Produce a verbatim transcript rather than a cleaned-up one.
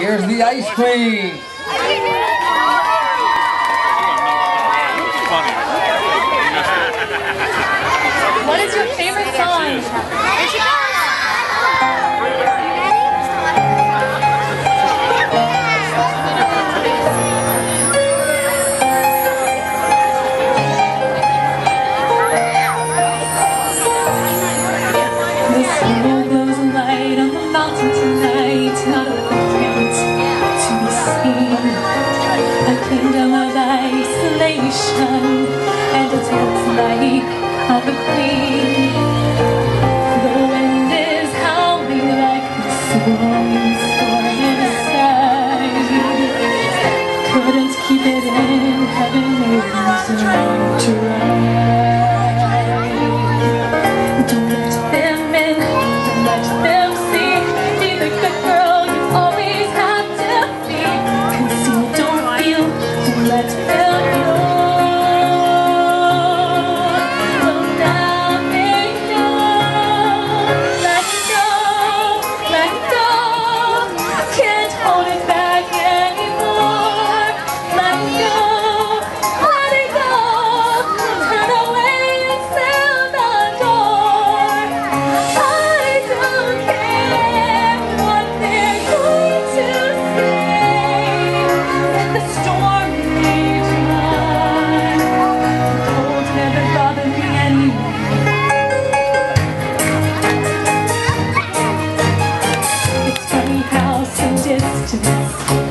Here's the Ice Queen. What is your favorite song? There she goes! The snow glows light on the mountain tonight, not a footprint to be seen. A kingdom of isolation, and it looks like of a queen. The wind is howling like the swirling storm inside. Couldn't keep it in, heaven knows I'm trying. Don't let them in, don't let them see. Be the good girl you always have to be. Conceal, don't feel, don't let them know. Distance